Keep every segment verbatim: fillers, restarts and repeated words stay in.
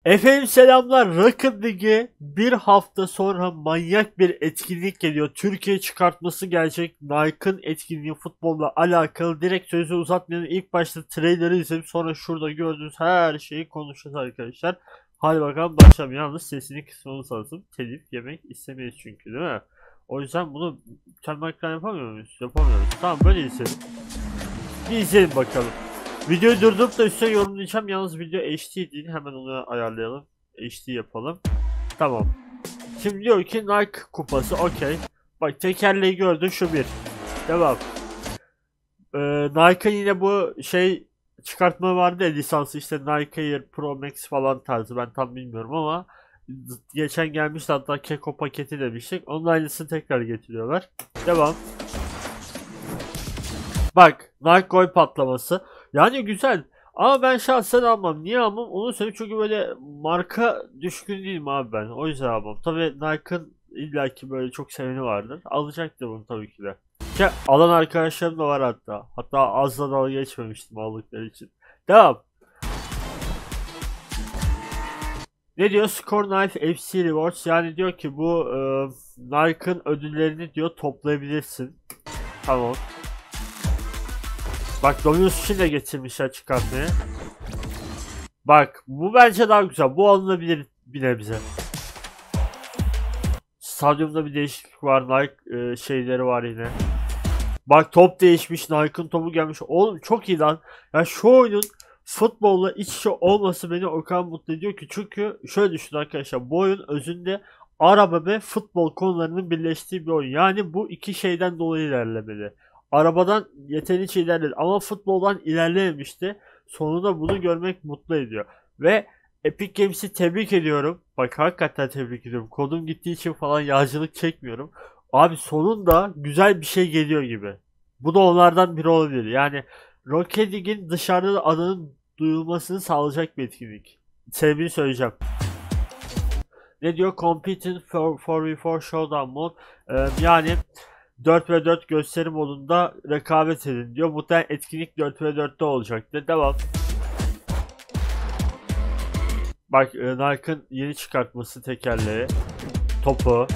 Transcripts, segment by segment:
Efendim selamlar. Rocket League'e bir hafta sonra manyak bir etkinlik geliyor. Türkiye çıkartması gelecek. Nike'ın etkinliği futbolla alakalı. Direkt sözü uzatmayalım. İlk başta trailer'ı izledim. Sonra şurada gördüğünüz her şeyi konuşacağız arkadaşlar. Hadi bakalım başlayalım. Yalnız sesini kısmamız lazım. Telif yemek istemeyiz çünkü, değil mi? O yüzden bunu mükemmel ekran yapamıyor muyuz? Yapamıyoruz. Tamam, böyle izleyelim. Bir izleyelim bakalım. Videoyu durdurup da üstüne yorumlayacağım. Yalnız video H D değil. Hemen onu ayarlayalım. H D yapalım. Tamam. Şimdi diyor ki Nike kupası. Okey. Bak, tekerleği gördün, şu bir. Devam. Ee, Nike'ın yine bu şey çıkartma vardı ya, lisansı, işte Nike Air Pro Max falan tarzı, ben tam bilmiyorum ama geçen gelmişti, hatta Keko paketi demiştik. Onun aynısını tekrar getiriyorlar. Devam. Bak, Nike gol patlaması. Yani güzel. Ama ben şahsen almam. Niye almam? Onu söyleyeyim, çünkü böyle marka düşkün değilim abi ben. O yüzden almam. Tabii Nike'ın illaki böyle çok seveni vardır. Alacaktır bunu tabii ki de. Ki alan arkadaşlarım da var hatta. Hatta az da dalga geçmemiştim aldıkları için. Devam. Ne diyor? Score Knife F C Rewards. Yani diyor ki bu e, Nike'ın ödüllerini diyor toplayabilirsin. Tamam. Bak, Dominus için de getirmişler çıkartmaya. Bak, bu bence daha güzel. Bu alınabilir bir nebze. Stadyumda bir değişiklik var. Nike e, şeyleri var yine. Bak, top değişmiş. Nike'ın topu gelmiş. Oğlum çok iyi lan. Ya şu oyunun futbolla iç içe olması beni o kadar mutlu ediyor ki. Çünkü şöyle düşünün arkadaşlar. Bu oyun özünde araba ve futbol konularının birleştiği bir oyun. Yani bu iki şeyden dolayı ilerlemeli. Arabadan yeterince ilerledi ama futboldan ilerlememişti. Sonunda bunu görmek mutlu ediyor. Ve Epic Games'i tebrik ediyorum. Bak, hakikaten tebrik ediyorum. Kodum gittiği için falan yağcılık çekmiyorum. Abi, sonunda güzel bir şey geliyor gibi. Bu da onlardan biri olabilir. Yani Rocket League'in dışarıda adının duyulmasını sağlayacak bir etkinlik. Sebebini söyleyeceğim. Ne diyor? Competing for four v four Showdown Mode. Ee, yani dört ve dört gösteri modunda rekabet edin diyor. Muhtemelen etkinlik dört ve dörtte olacaktır. Devam. Bak, e, Nike'ın yeni çıkartması tekerleği. Topu.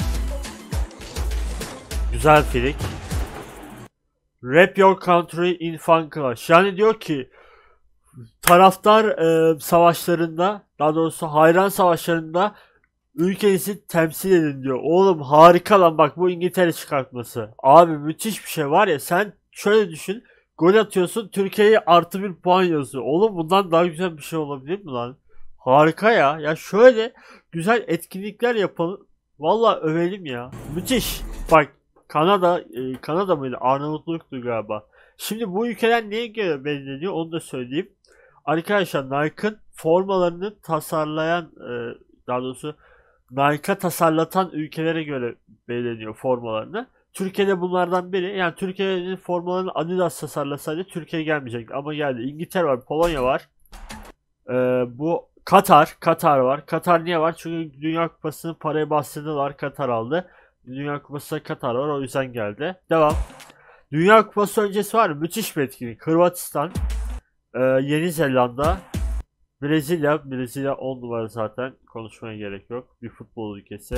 Güzel filik. Rap Your Country in Fun Clash. Yani diyor ki taraftar e, savaşlarında, daha doğrusu hayran savaşlarında ülkenizi temsil edin diyor. Oğlum harika lan, bak bu İngiltere çıkartması. Abi müthiş bir şey var ya, sen şöyle düşün. Gol atıyorsun, Türkiye'ye artı bir puan yazıyor. Oğlum bundan daha güzel bir şey olabilir mi lan? Harika ya. Ya şöyle güzel etkinlikler yapalım. Valla övelim ya. Müthiş. Bak, Kanada, e, Kanada mıydı? Arnavutluk'tu galiba. Şimdi bu ülkeler neye göre belirleniyor onu da söyleyeyim. Arkadaşlar, Nike'ın formalarını tasarlayan, e, daha doğrusu Nike'a tasarlatan ülkelere göre belirleniyor formalarını. Türkiye'de bunlardan biri. Yani Türkiye'nin formalarını Adidas tasarlasaydı Türkiye'ye gelmeyecekti ama geldi. İngiltere var, Polonya var. Ee, bu Katar, Katar var. Katar niye var? Çünkü Dünya Kupası'nın parayı bastırdılar, Katar aldı. Dünya Kupası'na Katar var, o yüzden geldi. Devam. Dünya Kupası öncesi var. Müthiş bir etkinlik. Hırvatistan, e, Yeni Zelanda, Brezilya. Brezilya on numara zaten. Konuşmaya gerek yok. Bir futbol ülkesi.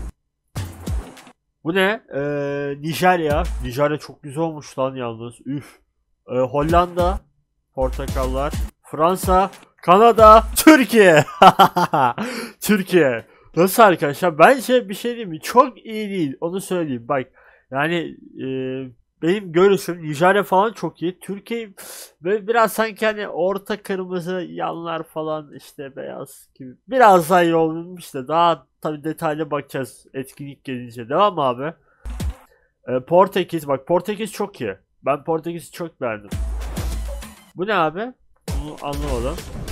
Bu ne? Ee, Nijerya. Nijerya çok güzel olmuş lan yalnız. Üf. Ee, Hollanda. Portakallar. Fransa. Kanada. Türkiye. Türkiye. Nasıl arkadaşlar? Bence bir şey diyeyim mi? Çok iyi değil. Onu söyleyeyim. Bak. Yani e, benim görüşüm Nijerya falan çok iyi. Türkiye böyle biraz sanki hani orta kırmızı, yanlar falan işte beyaz gibi. Biraz daha iyi olmuş da daha tabii detaylı bakacağız etkinlik gelince. Devam abi. Ee, Portekiz, bak Portekiz çok iyi. Ben Portekiz'i çok beğendim. Bu ne abi? Bunu anlamadım.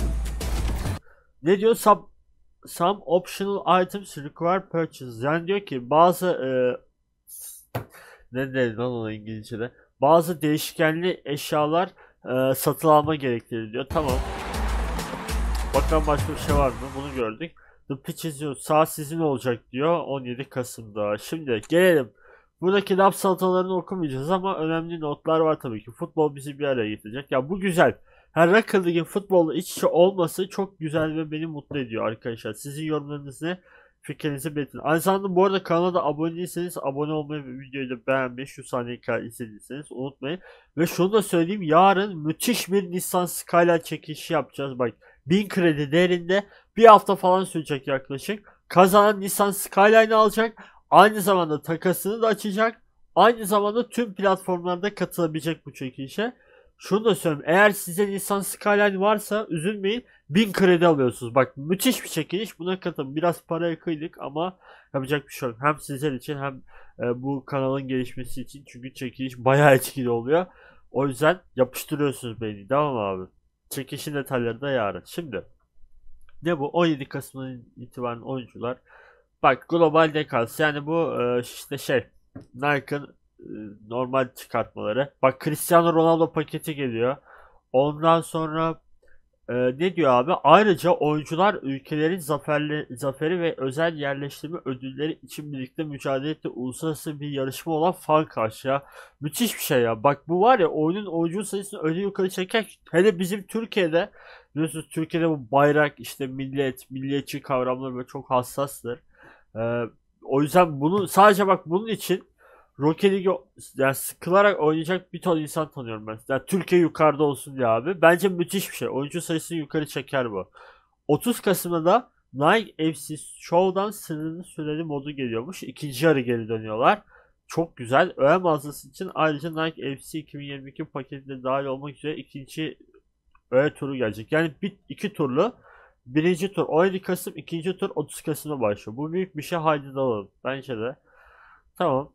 Ne diyor? Sub, some optional items require purchase. Yani diyor ki bazı e, ne dedi lan ona İngilizce'de? Bazı değişkenli eşyalar e, satın alma gerektirir diyor. Tamam. Bakalım başka bir şey var mı? Bunu gördük. The pitch is yours. Saat sizin olacak diyor. on yedi Kasım'da. Şimdi gelelim. Buradaki laf salatalarını okumayacağız ama önemli notlar var tabii ki. Futbol bizi bir araya getirecek. Ya bu güzel. Her Rocket League'in futbolla iç içe olması çok güzel ve beni mutlu ediyor arkadaşlar. Sizin yorumlarınız ne? Fikrinizi belirtin. Aynı zamanda bu arada kanala da abone değilseniz abone olmayı ve videoyu da beğenmeyi, şu saniye kadar izlediyseniz unutmayın. Ve şunu da söyleyeyim, yarın müthiş bir Nissan Skyline çekişi yapacağız. Bak, bin kredi değerinde, bir hafta falan sürecek yaklaşık. Kazanan Nissan Skyline'ı alacak. Aynı zamanda takasını da açacak. Aynı zamanda tüm platformlarda katılabilecek bu çekilişe. Şunu da söyleyeyim. Eğer size Nissan Skyline varsa üzülmeyin. bin kredi alıyorsunuz. Bak, müthiş bir çekiliş. Buna katılın. Biraz paraya kıydık ama yapacak bir şey yok. Hem sizler için hem e, bu kanalın gelişmesi için. Çünkü çekiliş bayağı etkili oluyor. O yüzden yapıştırıyorsunuz beni. Tamam abi. Çekilişin detayları da yarın. Şimdi ne bu? on yedi Kasım'dan itibaren oyuncular. Bak, Global Decals, yani bu e, işte şey, Nike'ın e, normal çıkartmaları. Bak, Cristiano Ronaldo paketi geliyor. Ondan sonra e, ne diyor abi? Ayrıca oyuncular ülkelerin zaferli, zaferi ve özel yerleştirme ödülleri için birlikte mücadele ettiği uluslararası bir yarışma olan Fan Karşı ya. Müthiş bir şey ya. Bak, bu var ya, oyunun oyuncu sayısını öyle yukarı çeker. Hele bizim Türkiye'de, biliyorsunuz Türkiye'de bu bayrak, işte millet, milliyetçi kavramları böyle çok hassastır. Ee, O yüzden bunu sadece bak bunun için Rocket League yani sıkılarak oynayacak bir ton insan tanıyorum ben. Yani Türkiye yukarıda olsun diye abi. Bence müthiş bir şey. Oyuncu sayısını yukarı çeker bu. otuz Kasım'da da Nike F C Show'dan sınırlı süreli modu geliyormuş. İkinci yarı geri dönüyorlar. Çok güzel. Öğe mağazası için ayrıca Nike F C iki bin yirmi iki paketine dahil olmak üzere ikinci öğe turu gelecek. Yani bir, iki turlu. Birinci tur on yedi Kasım, ikinci tur otuz Kasım'da başlıyor. Bu büyük bir şey, haydi dalalım. Bence de. Tamam.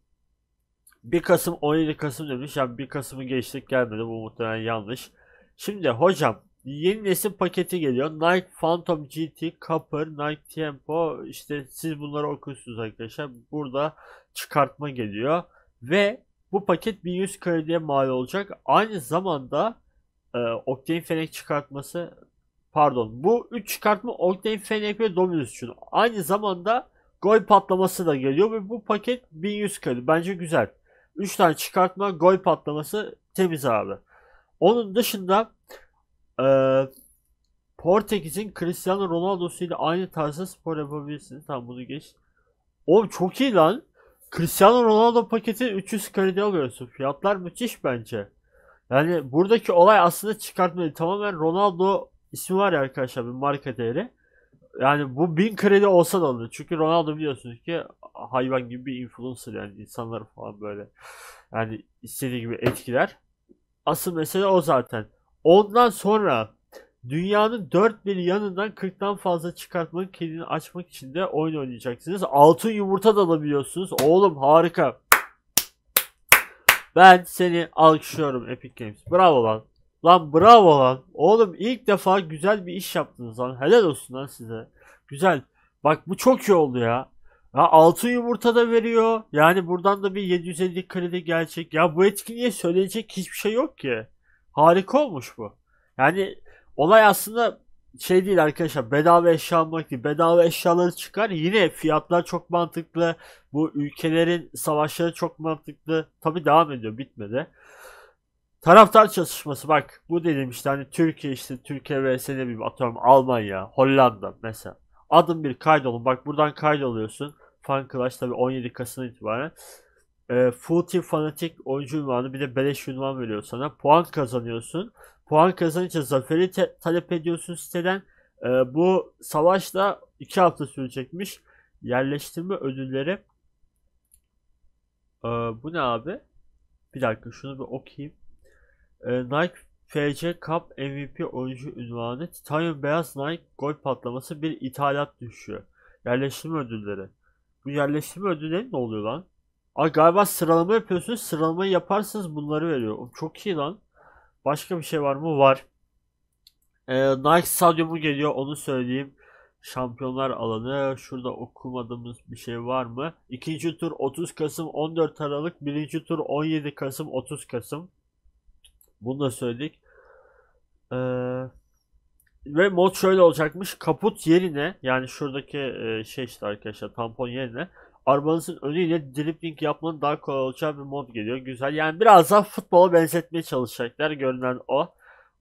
bir Kasım on yedi Kasım demiş. Yani bir Kasım'ı geçtik, gelmedi. Bu muhtemelen yanlış. Şimdi hocam, yeni nesil paketi geliyor. Nike Phantom G T, Copper, Nike Tempo. İşte siz bunları okursunuz arkadaşlar. Burada çıkartma geliyor. Ve bu paket bin yüz krediye mal olacak. Aynı zamanda e, Octane Fennec çıkartması, pardon, bu üç çıkartma Octane Fennec ve Dominus için. Aynı zamanda gol patlaması da geliyor ve bu paket bin yüz kredi. Bence güzel. üç tane çıkartma, gol patlaması, temiz abi. Onun dışında e, Portekiz'in Cristiano Ronaldo'su ile aynı tarzda spor yapabilirsiniz. Tamam, bunu geç. Oğlum çok iyi lan. Cristiano Ronaldo paketi üç yüz kredi alıyorsun. Fiyatlar müthiş bence. Yani buradaki olay aslında çıkartma değil. Tamamen Ronaldo ismi var ya arkadaşlar, bir marka değeri. Yani bu bin kredi olsa da alır. Çünkü Ronaldo biliyorsunuz ki hayvan gibi bir influencer, yani insanları falan böyle yani istediği gibi etkiler. Asıl mesele o zaten. Ondan sonra dünyanın dört bir yanından kırktan fazla çıkartmanın kilidini açmak için de oyun oynayacaksınız. Altın yumurta da alabiliyorsunuz. Oğlum harika. Ben seni alkışlıyorum Epic Games. Bravo lan. Lan bravo lan. Oğlum ilk defa güzel bir iş yaptınız lan. Helal olsun lan size. Güzel. Bak, bu çok iyi oldu ya. Ya altın yumurta da veriyor. Yani buradan da bir yedi yüz elli kredi gelecek. Ya bu etkinliğe söyleyecek hiçbir şey yok ki. Harika olmuş bu. Yani olay aslında şey değil arkadaşlar. Bedava eşya almak değil. Bedava eşyaları çıkar. Yine fiyatlar çok mantıklı. Bu ülkelerin savaşları çok mantıklı. Tabi devam ediyor, bitmedi. Taraftar çatışması, bak bu dedim işte, hani Türkiye, işte Türkiye vs ne bileyim, atıyorum Almanya, Hollanda mesela. Adım bir kaydolun, bak buradan kaydoluyorsun. Fan Clash tabi on yedi Kasım'dan itibaren. E, Full Team Fanatic oyuncu ünvanı, bir de beleş ünvan veriyor sana. Puan kazanıyorsun. Puan kazanınca zaferi te- talep ediyorsun siteden. E, bu savaş da iki hafta sürecekmiş. Yerleştirme ödülleri. E, Bu ne abi? Bir dakika, şunu bir okuyayım. E, Nike F C Cup M V P oyuncu ünvanı, Titanium beyaz Nike gol patlaması, bir ithalat düşüyor. Yerleştirme ödülleri. Bu yerleştirme ödülleri ne oluyor lan? Aa, galiba sıralama yapıyorsunuz. Sıralamayı yaparsanız bunları veriyor. O çok iyi lan. Başka bir şey var mı? Var. E, Nike Stadyumu geliyor, onu söyleyeyim. Şampiyonlar alanı. Şurada okumadığımız bir şey var mı? İkinci tur otuz Kasım on dört Aralık. Birinci tur on yedi Kasım otuz Kasım. Bunu da söyledik. Ee, Ve mod şöyle olacakmış. Kaput yerine, yani şuradaki e, şey işte arkadaşlar, tampon yerine arabanızın önüyle dribbling yapmanın daha kolay olacağı bir mod geliyor. Güzel. Yani biraz daha futbola benzetmeye çalışacaklar. Görünen o.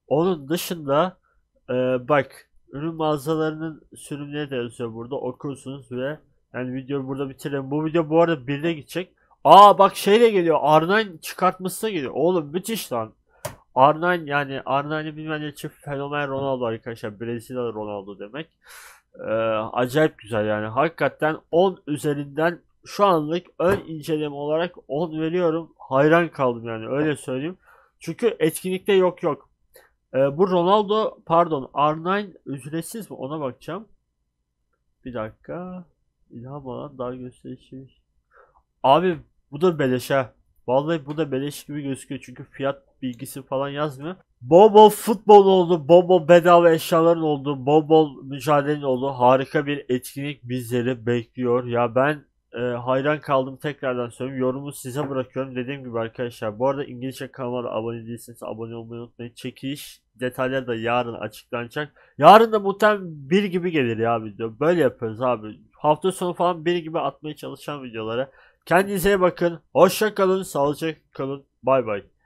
Onun dışında e, bak ürün mağazalarının sürümleri de yazıyor burada, okursunuz ve yani videoyu burada bitirelim. Bu video bu arada birine gidecek. Aa bak şeyle geliyor, R dokuz çıkartmasına geliyor. Oğlum müthiş lan. R dokuz yani R dokuzu bilmeyenler için fenomen Ronaldo arkadaşlar. Brezilyalı Ronaldo demek. Ee, acayip güzel yani. Hakikaten on üzerinden şu anlık ön inceleme olarak on veriyorum. Hayran kaldım yani, öyle söyleyeyim. Çünkü etkinlikte yok yok. Ee, bu Ronaldo pardon R dokuz ücretsiz mi, ona bakacağım. Bir dakika. İlham alan daha gösterişli. Abi bu da beleş ha. Vallahi bu da beleş gibi gözüküyor çünkü fiyat bilgisi falan yazmıyor. Bol bol futbol oldu, bol bol bedava eşyaların oldu, bol bol mücadelenin oldu. Harika bir etkinlik bizleri bekliyor. Ya ben e, hayran kaldım, tekrardan söyleyeyim. Yorumu size bırakıyorum. Dediğim gibi arkadaşlar, bu arada İngilizce kanalıma abone değilseniz abone olmayı unutmayın. Çekiliş detayları da yarın açıklanacak. Yarın da muhtemelen bir gibi gelir ya video. Böyle yapıyoruz abi. Hafta sonu falan bir gibi atmaya çalışan videolara. Kendinize iyi bakın. Hoşça kalın. Sağlıcakla kalın. Bay bay.